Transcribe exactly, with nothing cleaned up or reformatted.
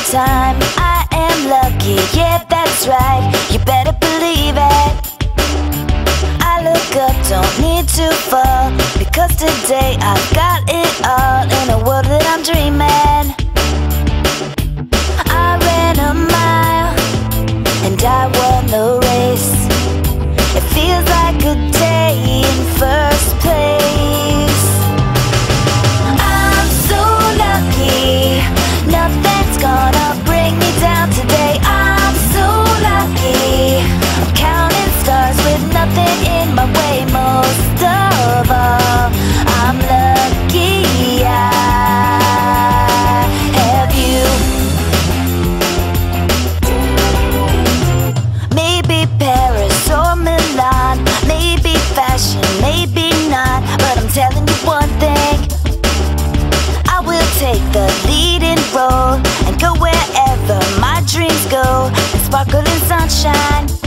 time. I am lucky, yeah, that's right. You better believe it. I look up, don't need to fall, because today I've got it all in a world that I'm dreaming. I ran a mile and I won the race. It feels like a day in first place. I'm so lucky, nothing's gonna bring me down today. I'm so lucky, I'm counting stars with nothing in my way. Most of all, I'm lucky I have you. Maybe Paris or Milan, maybe fashion, maybe not, but I'm telling you one thing, I will take the leading role and go wherever my dreams go and sparkle in sunshine.